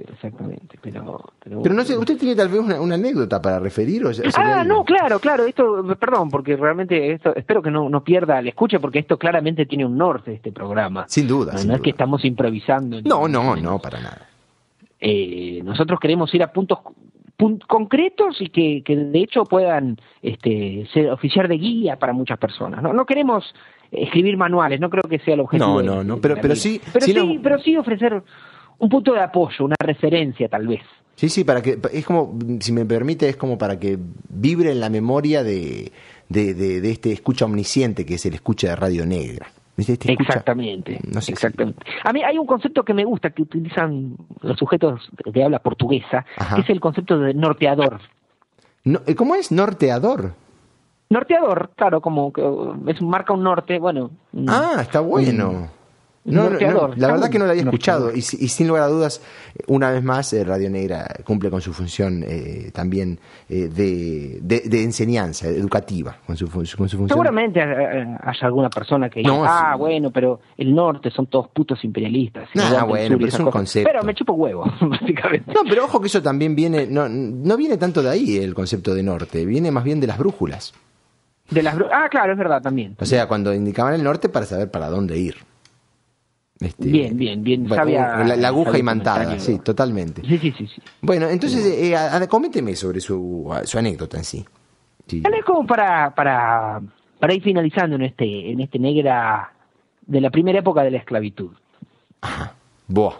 pero no sé, ¿usted tiene tal vez una anécdota para referir? No, claro, esto, perdón, porque realmente esto, espero que no pierda el escuche, porque esto claramente tiene un norte, este programa. Sin duda. No es que estamos improvisando. No, para nada. Nosotros queremos ir a puntos concretos y que de hecho puedan oficiar de guía para muchas personas. No queremos escribir manuales, no creo que sea el objetivo. No, pero sí. Pero sí ofrecer un punto de apoyo, una referencia tal vez. Sí, para que es como, si me permite, es como para que vibre en la memoria de este escucha omnisciente que es el escucha de Radio Negra. Exactamente. No sé exactamente. A mí hay un concepto que me gusta que utilizan los sujetos de habla portuguesa, que es el concepto de norteador. ¿Cómo es? ¿Norteador? Norteador, claro, como que marca un norte, bueno. Está bueno. La verdad que no lo había escuchado y sin lugar a dudas, una vez más, Radio Negra cumple con su función también de enseñanza educativa, con su función. Seguramente haya alguna persona que diga, bueno, pero el norte son todos putos imperialistas. Pero es un concepto. Pero me chupo huevo, básicamente. No, pero ojo que eso también viene, no viene tanto de ahí el concepto de norte, viene más bien de las brújulas. Claro, es verdad, también. O sea, cuando indicaban el norte para saber para dónde ir. Bien. Bueno, Sabia, la aguja sabia imantada, comentario. sí, totalmente. Sí. Bueno, entonces, coménteme sobre su anécdota en sí. Sí. Tal vez como para ir finalizando en este negra de la primera época de la esclavitud. Ajá. Buah.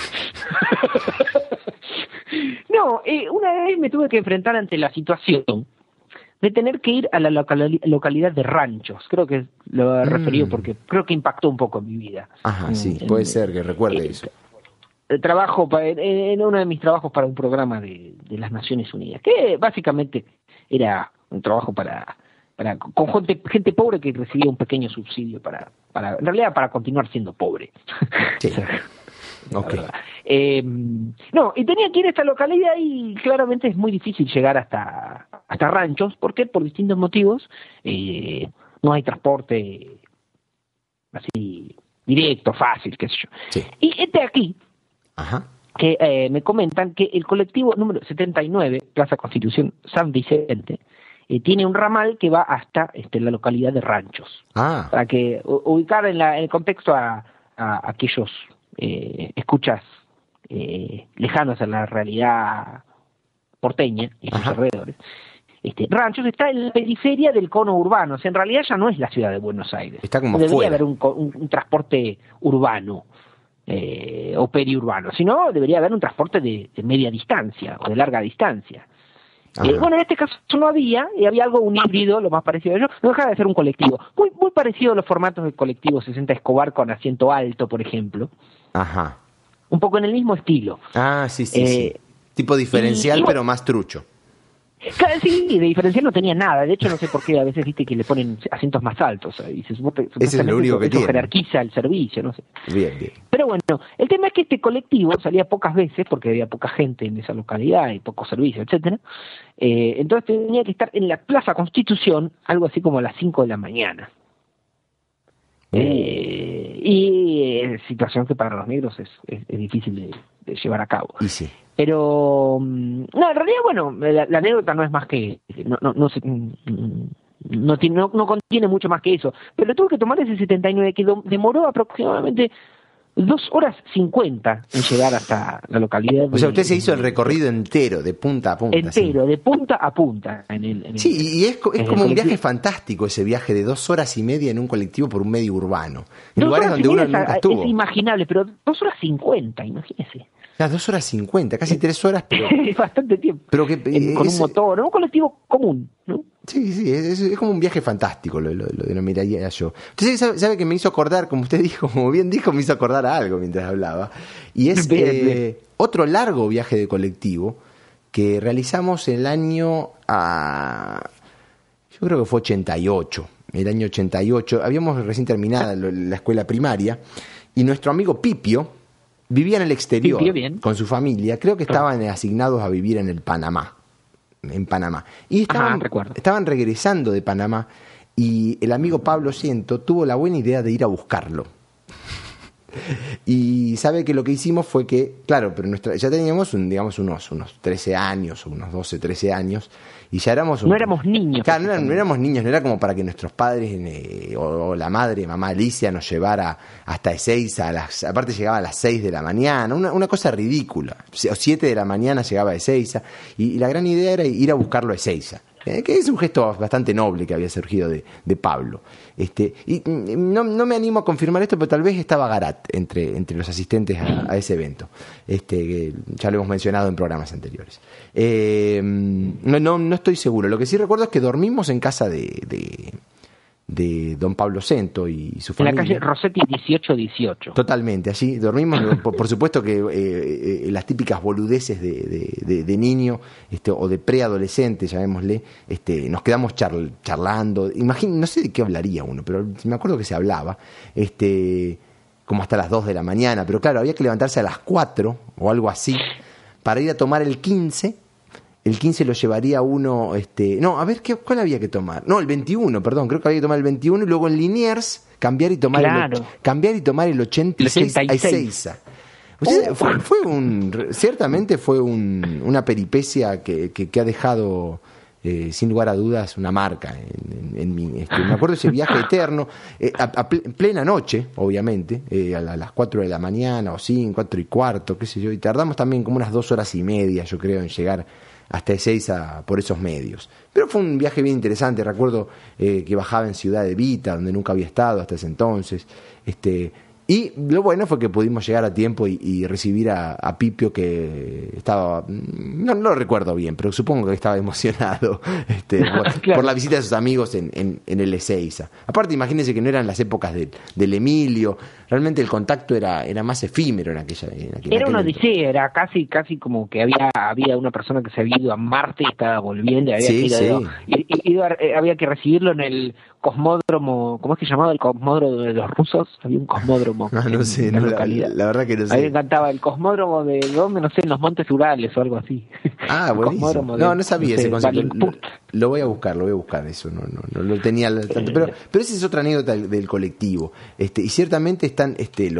No, una vez me tuve que enfrentar ante la situación de tener que ir a la localidad de Ranchos. Creo que lo he referido porque creo que impactó un poco en mi vida. Ajá, sí, puede ser que recuerde eso. Trabajo en uno de mis trabajos para un programa de las Naciones Unidas, que básicamente era un trabajo con gente pobre que recibía un pequeño subsidio en realidad para continuar siendo pobre. Sí. Okay. No, y tenía que ir a esta localidad y claramente es muy difícil llegar hasta Ranchos, porque por distintos motivos no hay transporte así directo, fácil, qué sé yo. Sí. Y aquí, ajá, que me comentan que el colectivo número 79, Plaza Constitución San Vicente, tiene un ramal que va hasta la localidad de Ranchos. Para que ubicar en el contexto a aquellos escuchas lejanos a la realidad porteña y sus alrededores. Ranchos está en la periferia del cono urbano, o sea, en realidad ya no es la ciudad de Buenos Aires. Está como debería fuera. haber un transporte urbano o periurbano, sino debería haber un transporte de media distancia o de larga distancia. Bueno, en este caso no había, y había algo, un híbrido, lo más parecido a ello, no dejaba de ser un colectivo, muy parecido a los formatos del colectivo 60 Escobar con asiento alto, por ejemplo. Ajá. Un poco en el mismo estilo. Sí. Tipo diferencial, pero más trucho. Sí, de diferencial no tenía nada. De hecho, no sé por qué a veces viste que le ponen asientos más altos. Y ese es lo único que tiene. Jerarquiza el servicio, no sé. Bien. Pero bueno, el tema es que este colectivo salía pocas veces porque había poca gente en esa localidad y poco servicio, etcétera. Entonces tenía que estar en la Plaza Constitución algo así como a las 5 de la mañana. Y situación que para los negros es difícil de llevar a cabo. Y sí. Pero no, en realidad, bueno, la anécdota no es más que no contiene mucho más que eso. Pero tuve que tomar ese 79 que demoró aproximadamente 2 horas 50 en llegar hasta la localidad. O sea, usted se hizo el recorrido entero, de punta a punta. Entero, ¿sí? De punta a punta. Sí, y es como un viaje fantástico ese viaje de 2 horas y media en un colectivo por un medio urbano. En lugares donde uno nunca estuvo. Es imaginable, pero 2 horas 50, imagínese. 2 horas 50, casi 3 horas, pero... Es bastante tiempo. Pero con un motor, un colectivo común, ¿no? Sí, es como un viaje fantástico, lo denominaría yo. Entonces, sabe que me hizo acordar, como usted dijo, como bien dijo, me hizo acordar a algo mientras hablaba. Y es bien. Otro largo viaje de colectivo que realizamos el año... yo creo que fue 88, el año 88. Habíamos recién terminado la escuela primaria y nuestro amigo Pipio vivía en el exterior con su familia. Creo que estaban asignados a vivir en Panamá. Y estaban regresando de Panamá y el amigo Pablo Ciento tuvo la buena idea de ir a buscarlo. Y sabe que lo que hicimos fue que, claro, pero ya teníamos unos 13 años, o unos 12, 13 años, y ya éramos... No éramos niños. Claro, no éramos niños, no era como para que nuestros padres o la madre, mamá Alicia, nos llevara hasta Ezeiza, aparte llegaba a las 6 de la mañana, una cosa ridícula, o 7 de la mañana llegaba a Ezeiza, y la gran idea era ir a buscarlo a Ezeiza. Que es un gesto bastante noble que había surgido de Pablo. Y no me animo a confirmar esto, pero tal vez estaba Garat entre los asistentes a ese evento. Que ya lo hemos mencionado en programas anteriores. No estoy seguro. Lo que sí recuerdo es que dormimos en casa de don Pablo Cento y su familia. En la calle Rossetti 1818. Totalmente, allí dormimos. Por supuesto que las típicas boludeces de niño o de preadolescente, llamémosle, nos quedamos charlando. No sé de qué hablaría uno, pero me acuerdo que se hablaba, como hasta las 2 de la mañana. Pero claro, había que levantarse a las 4 o algo así para ir a tomar el 15. El 15 lo llevaría uno, no, a ver, ¿cuál había que tomar? No, el 21, perdón, creo que había que tomar el 21 y luego en Liniers cambiar y tomar el 86 a Ezeiza. O sea, ciertamente fue una peripecia que ha dejado sin lugar a dudas una marca en mí. Me acuerdo de ese viaje eterno, en plena noche, obviamente, a las 4 de la mañana o 5, 4 y cuarto, qué sé yo, y tardamos también como unas 2 horas y media, yo creo, en llegar hasta Ezeiza por esos medios. Pero fue un viaje bien interesante. Recuerdo que bajaba en Ciudad de Vita, donde nunca había estado hasta ese entonces. Y lo bueno fue que pudimos llegar a tiempo y recibir a Pipio, que estaba, no lo recuerdo bien, pero supongo que estaba emocionado Claro. por la visita de sus amigos en el Ezeiza. Aparte, imagínense que no eran las épocas del Emilio, realmente el contacto era más efímero en aquella Era una odisea, era casi como que había una persona que se había ido a Marte y estaba volviendo, había que recibirlo en el cosmódromo, ¿cómo es que se llamaba el cosmódromo de los rusos? Había un cosmódromo no sé, en la localidad. La verdad que no sé. A mí me encantaba el cosmódromo de ¿dónde? No sé, en los Montes Urales o algo así. Ah, buenísimo. No sabía ese concepto. Lo voy a buscar eso, no lo tenía tanto, pero esa es otra anécdota del colectivo. Y ciertamente están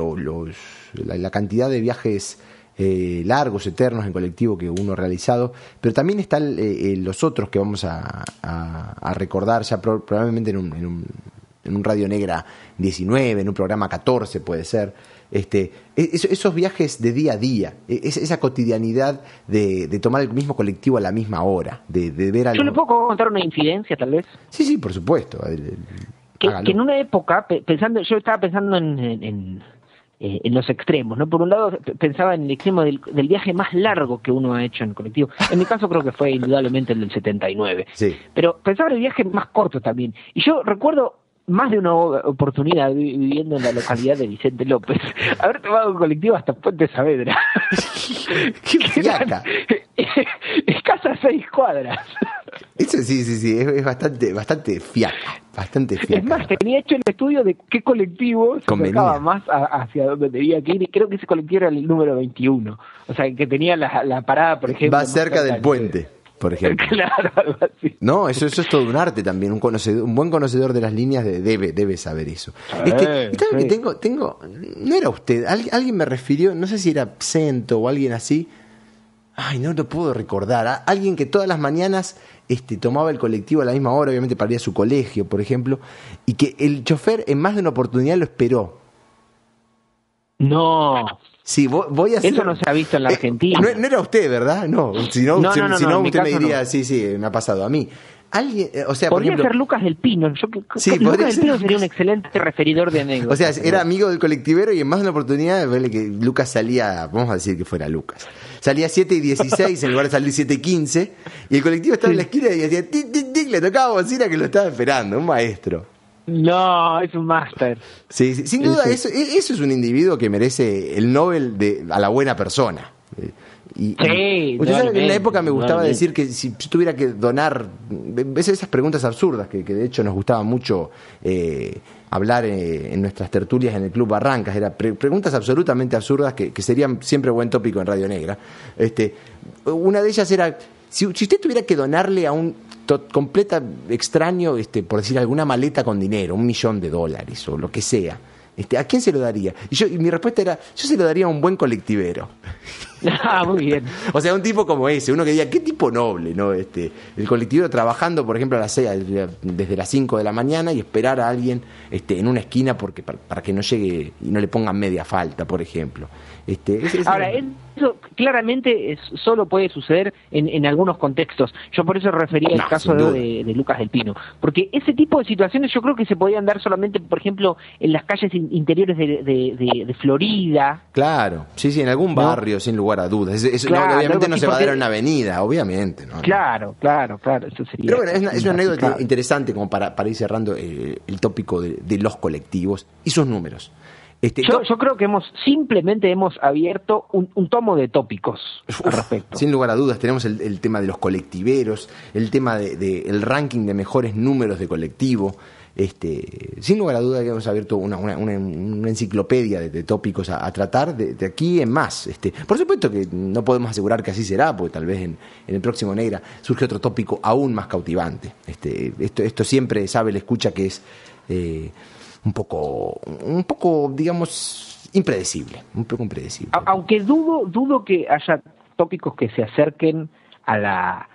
la cantidad de viajes largos, eternos en colectivo que uno ha realizado, pero también están los otros que vamos a recordar ya probablemente en un Radio Negra 19, en un programa 14 puede ser, esos viajes de día a día, esa cotidianidad de tomar el mismo colectivo a la misma hora, de ver algo. ¿Yo le puedo contar una incidencia tal vez? Sí, por supuesto. Que en una época, yo estaba pensando en los extremos, ¿no? Por un lado pensaba en el extremo del viaje más largo que uno ha hecho en colectivo. En mi caso creo que fue indudablemente el del 79. Sí. Pero pensaba en el viaje más corto también. Y yo recuerdo más de una oportunidad viviendo en la localidad de Vicente López, haber tomado un colectivo hasta Puente Saavedra. ¡Qué fiaca! Escasas 6 cuadras. Eso sí, es bastante fiaca. Es más, tenía hecho el estudio de qué colectivo se acercaba más hacia donde tenía que ir, y creo que ese colectivo era el número 21. O sea, que tenía la parada, por ejemplo. Va cerca del puente, por ejemplo. Claro, algo así. No, eso es todo un arte también. Un buen conocedor de las líneas debe saber eso. Que tengo, no era usted, alguien me refirió, no sé si era Absento o alguien así. Ay, no lo puedo recordar. Alguien que todas las mañanas tomaba el colectivo a la misma hora, obviamente para ir a su colegio, por ejemplo, y que el chofer en más de una oportunidad lo esperó. No. Sí, voy a hacer... Eso no se ha visto en la Argentina. No era usted, ¿verdad? No. Si no usted me diría, no. Sí, me ha pasado a mí. Alguien, o sea, podría por ejemplo, ser Lucas del Pino. Lucas del Pino sería un excelente referidor de anécdotas. O sea, era amigo del colectivero y en más de una oportunidad, verle que Lucas salía, vamos a decir que fuera Lucas, salía 7:16 en lugar de salir 7:15, y el colectivo estaba en la esquina y decía tic, tic, tic, le tocaba bocina que lo estaba esperando, un maestro. No, es un máster. Sí, sin duda, eso es un individuo que merece el Nobel a la buena persona. Usted sabe que en una época me gustaba decir que si yo tuviera que donar esas preguntas absurdas que de hecho nos gustaba mucho hablar en nuestras tertulias en el Club Barrancas, eran preguntas absolutamente absurdas que serían siempre buen tópico en Radio Negra. Una de ellas era, si usted tuviera que donarle a un completa extraño, por decir alguna maleta con dinero, $1.000.000 o lo que sea, ¿a quién se lo daría? Y mi respuesta era, yo se lo daría a un buen colectivero. Ah, muy bien. O sea, un tipo como ese, uno que diga, qué tipo noble, ¿no? El colectivero trabajando, por ejemplo, desde las 5 de la mañana y esperar a alguien en una esquina para que no llegue y no le pongan media falta, por ejemplo. Ahora, eso claramente solo puede suceder en algunos contextos. Yo por eso refería al caso de Lucas del Pino. Porque ese tipo de situaciones yo creo que se podían dar solamente, por ejemplo, en las calles interiores de Florida. Claro, sí, en algún barrio, sin lugar a dudas. Claro, obviamente no se va a dar en una avenida, obviamente. ¿No? Claro, eso sería. Pero bueno, es una anécdota interesante como para ir cerrando el tópico de los colectivos y sus números. Yo creo que simplemente hemos abierto un tomo de tópicos al respecto. Sin lugar a dudas, tenemos el tema de los colectiveros, el tema del ranking de mejores números de colectivo. Sin lugar a dudas que hemos abierto una enciclopedia de tópicos a tratar de aquí en más. Por supuesto que no podemos asegurar que así será, porque tal vez en el próximo Negra surge otro tópico aún más cautivante. Esto siempre sabe, le escucha que es un poco, digamos, impredecible, un poco impredecible. Aunque dudo que haya tópicos que se acerquen a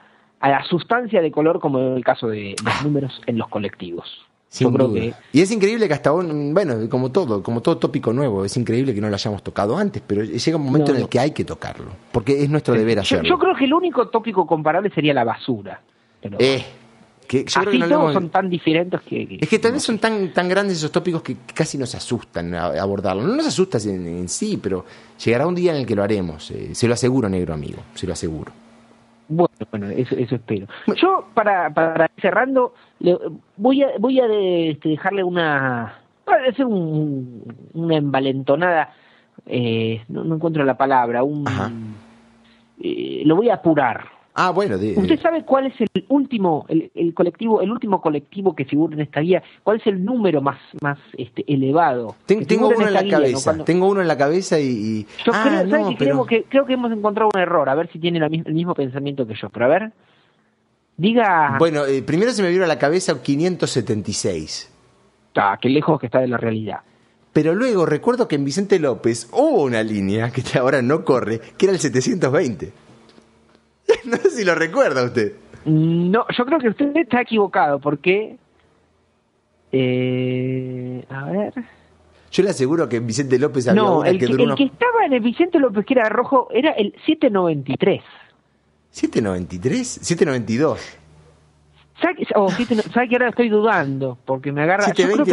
a la sustancia de color, como en el caso de los números en los colectivos. Sin Yo creo duda. que Y es increíble que hasta bueno, como todo tópico nuevo, es increíble que no lo hayamos tocado antes, pero llega un momento en el que hay que tocarlo, porque es nuestro deber hacerlo. yo creo que el único tópico comparable sería la basura. Pero que yo creo así que no todos hemos... son tan diferentes que Es que tal vez son tan grandes esos tópicos que casi nos asustan abordarlo. No nos asustan en sí, pero llegará un día en el que lo haremos. Se lo aseguro, negro amigo, se lo aseguro. Bueno, eso espero. Yo, para ir cerrando, voy a dejarle una envalentonada, no encuentro la palabra, lo voy a apurar. Ah, bueno. ¿Usted sabe cuál es el último colectivo que figura en esta guía? ¿Cuál es el número más elevado? Tengo uno en la cabeza. ¿No? Tengo uno en la cabeza y... Yo creo que hemos encontrado un error. A ver si tiene el mismo pensamiento que yo. Pero a ver, diga... Bueno, primero se me vino a la cabeza 576. Qué lejos que está de la realidad. Pero luego recuerdo que en Vicente López hubo una línea que ahora no corre, que era el 720. No sé si lo recuerda usted. No, yo creo que usted está equivocado, porque... a ver... Yo le aseguro que en Vicente López había una que duró el que estaba en el Vicente López, que era rojo, era el 793. ¿793? 792. ¿Sabe que ahora estoy dudando? Porque me agarra...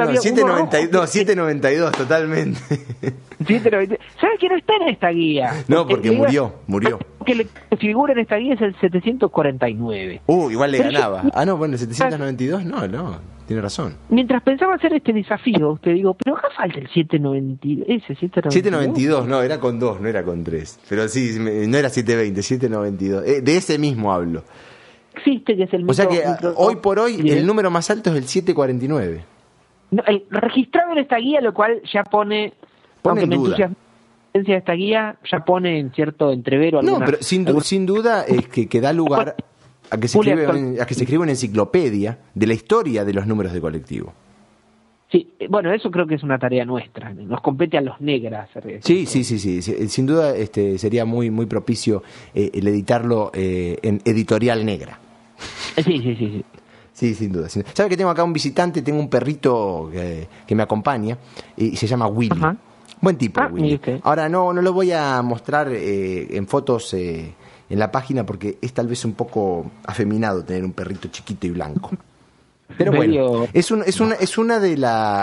792, totalmente. 793. ¿Sabe que no está en esta guía? No, porque murió. Que le figura en esta guía es el 749. Igual le ganaba. No, bueno, el 792, no, tiene razón. Mientras pensaba hacer este desafío, usted digo, pero acá falta el 792. 792, no, era con 2, no era con 3. Pero sí, no era 720, 792. De ese mismo hablo. Existe, que es el O sea que hoy por hoy el número más alto es el 749. No, el registrado en esta guía, lo cual ya pone aunque me entusiasma de esta guía, ya pone en cierto entrevero. No, pero sin duda es que da lugar a que se escriba una enciclopedia de la historia de los números de colectivo. Sí, bueno, eso creo que es una tarea nuestra. Nos compete a los negras. Sí. Sin duda sería muy propicio el editarlo en Editorial Negra. Sí. Sí, sin duda. ¿Sabe que tengo acá un visitante? Tengo un perrito que me acompaña y se llama Willy. Ajá. Buen tipo, Willy. Okay. Ahora no lo voy a mostrar en fotos en la página porque es tal vez un poco afeminado tener un perrito chiquito y blanco. Pero bueno, es una de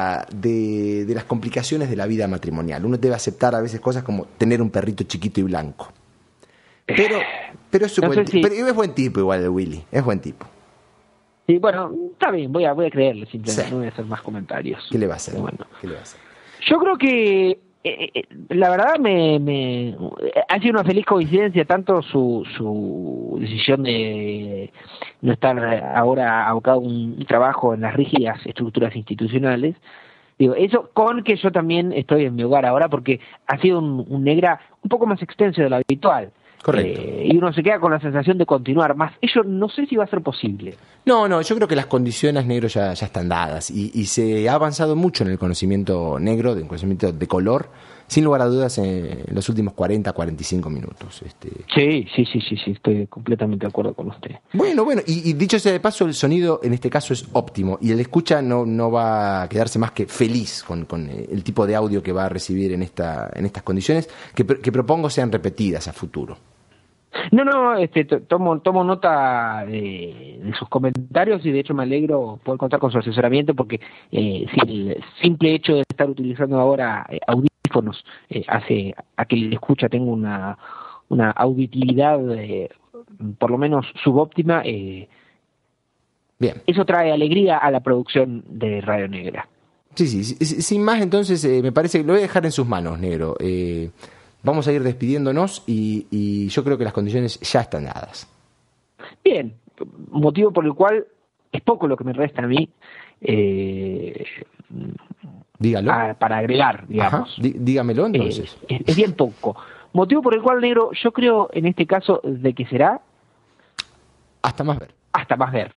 las complicaciones de la vida matrimonial. Uno debe aceptar a veces cosas como tener un perrito chiquito y blanco. Pero es buen tipo igual el Willy, es buen tipo. Sí, bueno, está bien, voy a creerle, simplemente no voy a hacer más comentarios. ¿Qué le va a hacer? Bueno. ¿Qué le va a hacer? Yo creo que la verdad me ha sido una feliz coincidencia tanto su decisión de no estar ahora abocado a un trabajo en las rígidas estructuras institucionales. Digo, eso con que yo también estoy en mi hogar ahora, porque ha sido un negra un poco más extenso de lo habitual. Correcto. Y uno se queda con la sensación de continuar más. Eso no sé si va a ser posible. No, yo creo que las condiciones negro ya están dadas y se ha avanzado mucho en el conocimiento negro, en el conocimiento de color, sin lugar a dudas en los últimos 40-45 minutos. Sí, estoy completamente de acuerdo con usted. Bueno, y dicho sea de paso, el sonido en este caso es óptimo y el escucha no va a quedarse más que feliz con el tipo de audio que va a recibir en estas condiciones que propongo sean repetidas a futuro. No, tomo nota de sus comentarios y de hecho me alegro poder contar con su asesoramiento porque si el simple hecho de estar utilizando ahora audífonos hace a que el escucha tenga una auditividad por lo menos subóptima, bien. Eso trae alegría a la producción de Radio Negra. Sí, sin más entonces me parece que lo voy a dejar en sus manos, negro. Vamos a ir despidiéndonos y yo creo que las condiciones ya están dadas. Bien, motivo por el cual es poco lo que me resta a mí dígalo. Para agregar, digamos. Ajá, dígamelo entonces. Es bien poco. Motivo por el cual, negro, yo creo en este caso de que será... Hasta más ver. Hasta más ver.